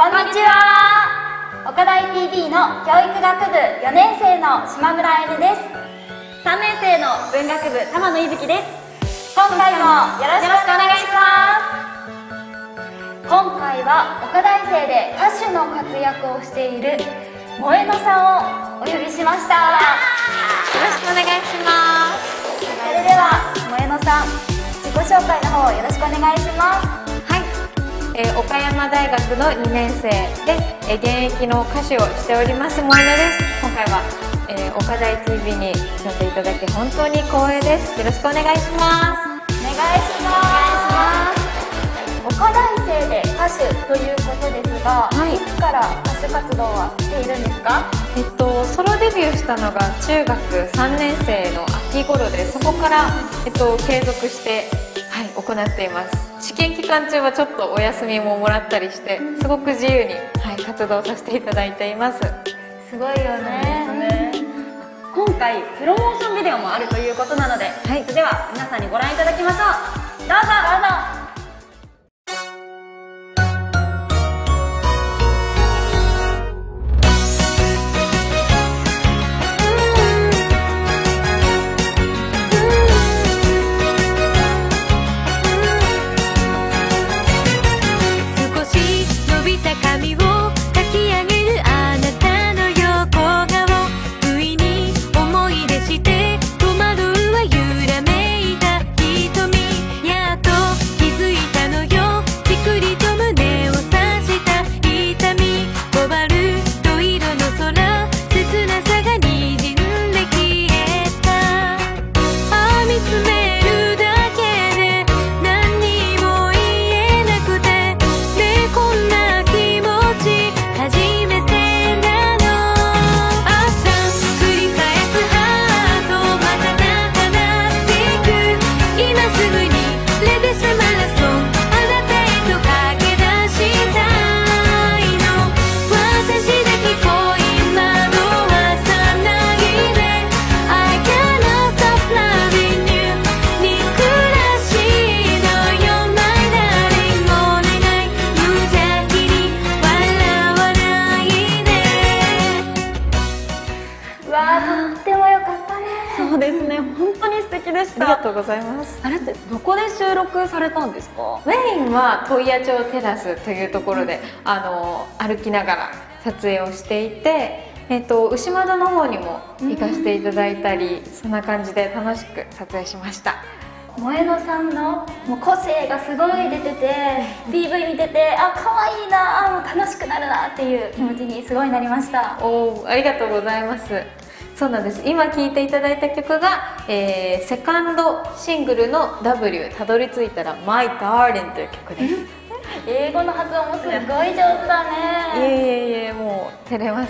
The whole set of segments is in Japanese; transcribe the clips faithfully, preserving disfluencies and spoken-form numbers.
こんにちは。岡大 ティービー の教育学部よねん生の島村あゆねです。 さんねん生の文学部玉野いぶきです。 今回もよろしくお願いします。今回は岡大生で歌手の活躍をしている萌野さんをお呼びしました。 よろしくお願いします。 それでは萌野さん、自己紹介の方よろしくお願いします。 はい、えー、岡山大学のにねん生で、えー、現役の歌手をしております萌野です。今回は、えー、岡大 ティービー に呼んでいただき本当に光栄です。よろしくお願いします。 お願いします。岡大生で歌手ということですが、はい、いつから歌手活動はしているんですか？ えっと、ソロデビューしたのが中学さんねん生の秋頃で、そこから、えっと、継続して、はい、行っています。試験期間中はちょっとお休みももらったりして、すごく自由に、はい、活動させていただいています。 すごいよね。 今回プロモーションビデオもあるということなので、はい、それでは皆さんにご覧いただきましょう。どうぞどうぞ。 そうですね、本当に素敵でした。 ありがとうございます。 あれってどこで収録されたんですか？ メインは問屋町テラスというところで、あの歩きながら撮影をしていて、えっと、牛窓の方にも行かせていただいたり、そんな感じで楽しく撮影しました。 萌野さんのもう個性がすごい出てて、 ピーブイ 見てて、あ、可愛いな、あ、もう楽しくなるなっていう気持ちにすごいなりました。 おー、ありがとうございます。そうなんです。今聴いていただいた曲が、えー、セカンドシングルの ダブリュー たどり着いたら My Darling という曲です。 英語の発音もすごい上手だね。 いえいえいえ、もう照れます。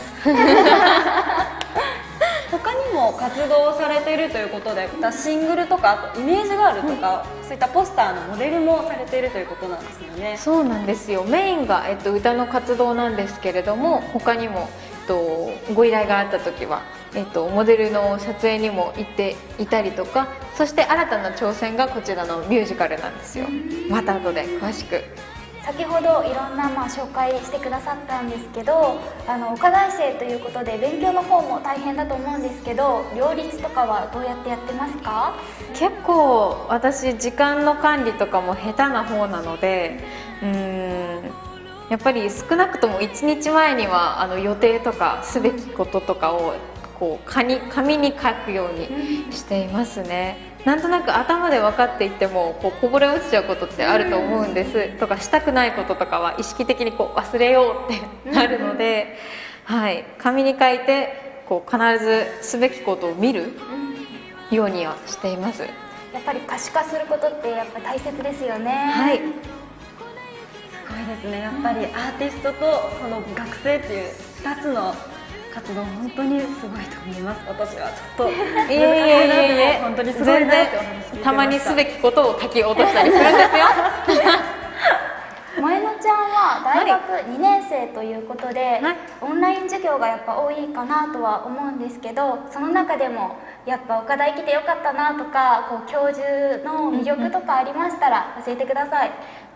他にも活動されているということで、シングルとかあとイメージガールとか、うん、そういったポスターのモデルもされているということなんですよね。 そうなんですよ。メインが、えっと、歌の活動なんですけれども、他にも、えっと、ご依頼があった時は、えっと、モデルの撮影にも行っていたりとか、そして新たな挑戦がこちらのミュージカルなんですよ。また後で詳しく。 先ほどいろんなまあ紹介してくださったんですけど、あの岡大生ということで勉強の方も大変だと思うんですけど、両立とかはどうやってやってますか？ 結構私時間の管理とかも下手な方なので、うーんやっぱり少なくともいちにちまえにはあの予定とかすべきこととかをこう紙に書くようにしていますね。なんとなく頭で分かっていてもこうこぼれ落ちちゃうことってあると思うんです、とかしたくないこととかは意識的にこう忘れようってなるので、はい、紙に書いてこう必ずすべきことを見るようにはしています。 やっぱり可視化することってやっぱ大切ですよね。 はい、 すごいですね。やっぱりアーティストとその学生っていうふたつの活動、本当にすごいと思います。私はちょっと難しいなって本当にすごいなってお話聞いてました。 たまにすべきことを書き落としたりするんですよ。 萌野ちゃんは大学にねん生ということで、はい、オンライン授業がやっぱ多いかなとは思うんですけど、その中でもやっぱ岡大来てよかったなとか、こう教授の魅力とかありましたら教えてください。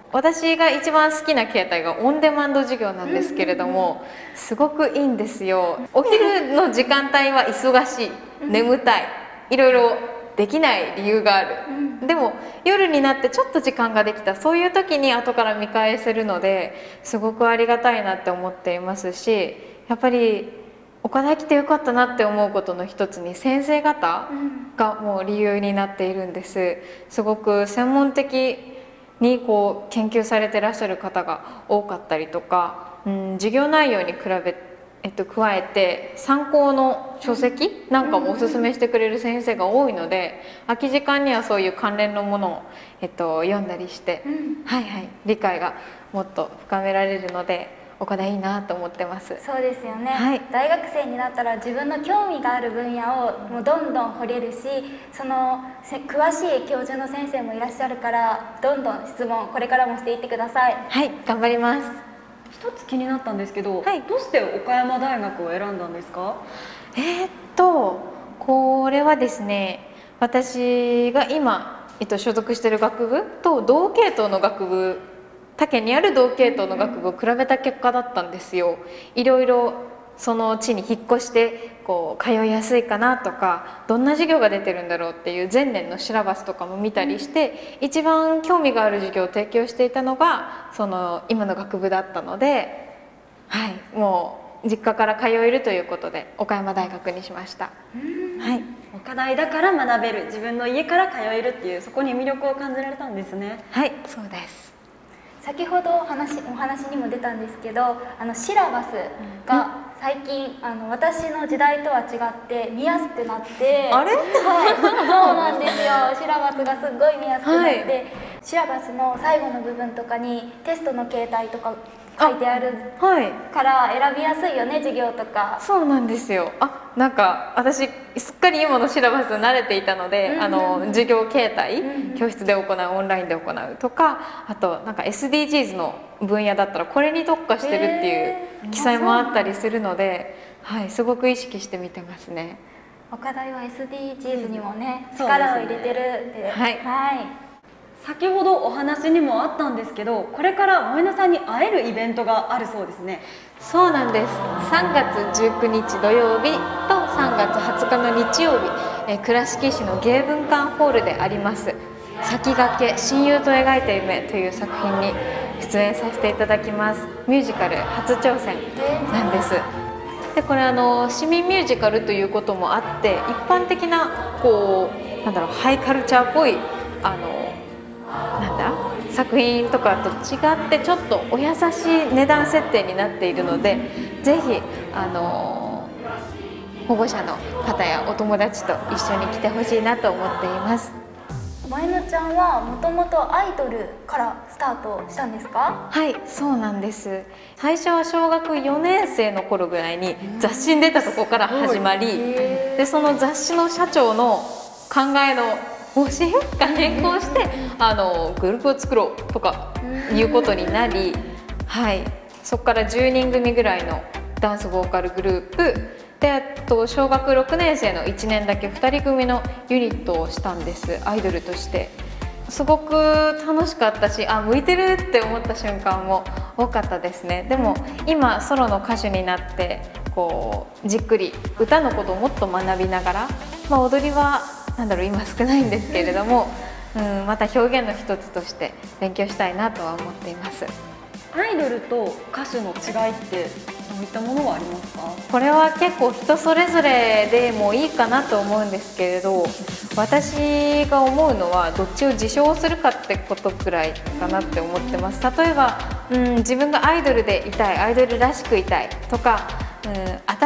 私が一番好きな形態がオンデマンド授業なんですけれども、すごくいいんですよ。お昼の時間帯は忙しい、眠たい、いろいろできない理由がある、でも夜になってちょっと時間ができた、そういう時に後から見返せるのですごくありがたいなって思っていますし、やっぱり岡大来てよかったなって思うことの一つに先生方がもう理由になっているんです。すごく専門的にこう研究されてらっしゃる方が多かったりとか、うん、授業内容に比べてえっと、加えて参考の書籍なんかもおすすめしてくれる先生が多いので、空き時間にはそういう関連のものを、えっと、読んだりして、うん、はいはい、理解がもっと深められるので岡大いいなと思ってます。 そうですよね、 はい、 大学生になったら自分の興味がある分野をもうどんどん掘れるし、その詳しい教授の先生もいらっしゃるからどんどん質問これからもしていってください。 はい、頑張ります。 一つ気になったんですけど、 はい、 どうして岡山大学を選んだんですか？ えー、っとこれはですね、私が今、えっと、所属している学部と同系統の学部、他県にある同系統の学部を比べた結果だったんですよ。いろいろその地に引っ越してこう通いやすいかなとか、どんな授業が出てるんだろうっていう前年のシラバスとかも見たりして、一番興味がある授業を提供していたのがその今の学部だったので、はい、もう実家から通えるということで岡山大学にしました。はい、 岡大だから学べる、自分の家から通えるっていう、そこに魅力を感じられたんですね。 はい、そうです。 先ほどお話お話にも出たんですけど、あのシラバスが最近あの私の時代とは違って見やすくなって、 あれ、 はい、そうなんですよ。シラバスがすっごい見やすくなって、はい、シラバスの最後の部分とかにテストの形態とか書いてあるから選びやすいよね、授業とか。 そうなんですよ。あ、なんか私すっかり今のシラバス慣れていたので、あの授業形態、うんうん、教室で行う、オンラインで行うとか、あとなんか エスディージーズ の分野だったらこれに特化してるっていう記載もあったりするので、はい、すごく意識して見てますね。 岡大は エスディージーズ にもね、うん、力を入れてるんで、 はい、 はい、 先ほどお話にもあったんですけど、これから萌乃さんに会えるイベントがあるそうですね。 そうなんです。さんがつじゅうくにち土曜日とさんがつはつかの日曜日、え倉敷市の芸文館ホールであります先駆け親友と描いた夢という作品に出演させていただきます。ミュージカル初挑戦なんです。でこれあの市民ミュージカルということもあって、一般的なこうなんだろう、ハイカルチャーっぽいあのなんだ作品とかと違ってちょっとお優しい値段設定になっているので、ぜひあの保護者の方やお友達と一緒に来てほしいなと思っています。 萌乃ちゃんはもともとアイドルからスタートしたんですか？ はい、そうなんです。最初は小学よねん生の頃ぐらいに雑誌に出たところから始まり、でその雑誌の社長の考えの方針が変更して、あのグループを作ろうとかいうことになり、はい、そこからじゅうにんぐみぐらいのダンスボーカルグループで、あと小学ろくねん生のいちねんだけふたり組のユニットをしたんです。アイドルとしてすごく楽しかったし、あ、向いてるって思った瞬間も多かったですね。でも今ソロの歌手になってこうじっくり歌のことをもっと学びながら、まあ、踊りはなんだろう今少ないんですけれども、うん、また表現の一つとして勉強したいなとは思っています。 アイドルと歌手の違いってどういったものはありますか？ これは結構人それぞれでもいいかなと思うんですけれど、私が思うのはどっちを自称するかってことくらいかなって思ってます。例えば、うん、自分がアイドルでいたい、アイドルらしくいたいとか、うん、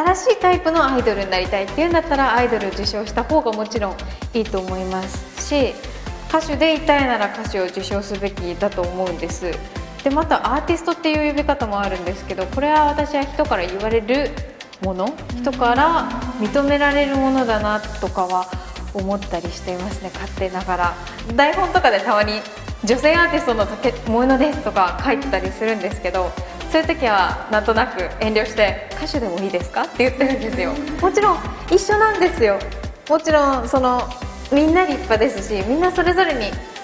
新しいタイプのアイドルになりたいっていうんだったらアイドルを受賞した方がもちろんいいと思いますし、歌手でいたいなら歌手を受賞すべきだと思うんです。でまたアーティストっていう呼び方もあるんですけど、これは私は人から言われるもの、人から認められるものだなとかは思ったりしていますね、勝手ながら。台本とかでたまに女性アーティストの萌乃ですとか書いてたりするんですけど、そういう時はなんとなく遠慮して歌手でもいいですかって言ってるんですよ。もちろん一緒なんですよ。もちろんそのみんな立派ですし、みんなそれぞれに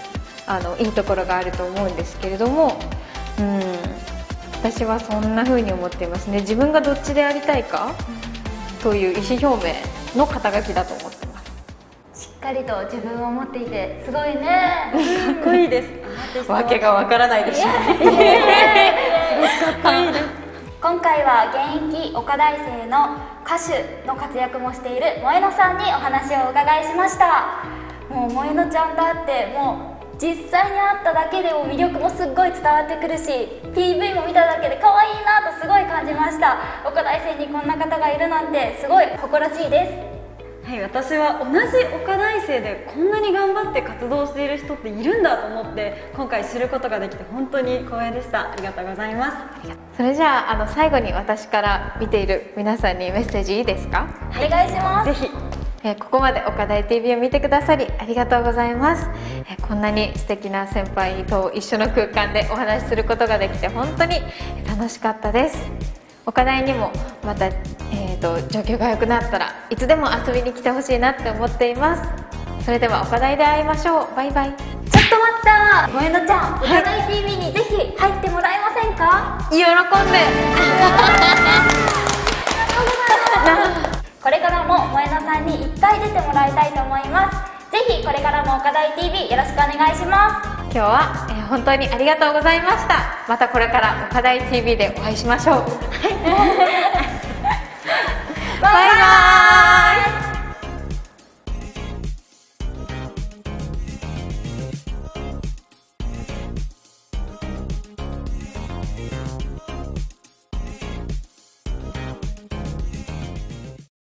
あのいいところがあると思うんですけれども、うん、私はそんな風に思っていますね。自分がどっちでありたいかという意思表明の肩書きだと思ってます。 しっかりと自分を持っていてすごいね。 かっこいいです。 わけがわからないでしょ。かっこいいです。 今回は現役岡大生の歌手の活躍もしている萌野さんにお話をお伺いしました。もう萌野ちゃんと会ってもう実際に会っただけでも魅力もすっごい伝わってくるし ピーブイ も見ただけで可愛いなとすごい感じました。岡大生にこんな方がいるなんてすごい誇らしいです。 はい、私は同じ岡大生でこんなに頑張って活動している人っているんだと思って今回知ることができて本当に光栄でした。ありがとうございます。 それじゃあ、あの最後に私から見ている皆さんにメッセージいいですか？ お願いします。 ぜひ。 えー、ここまで岡大 ティーブイ を見てくださりありがとうございます。えー、こんなに素敵な先輩と一緒の空間でお話しすることができて本当に楽しかったです。岡大にもまた、えー、と状況が良くなったらいつでも遊びに来てほしいなって思っています。それでは岡大で会いましょう。バイバイ。 ちょっと待った萌野ちゃん、岡大 ティーブイ にぜひ入ってもらえませんか？ 喜んでこれからも萌野さんにいっかい出てもらいたいと思います。ぜひこれからも岡大 ティーブイ よろしくお願いします。 今日は、えー、本当にありがとうございました。またこれから岡大 ティーブイ でお会いしましょう。バイバーイ。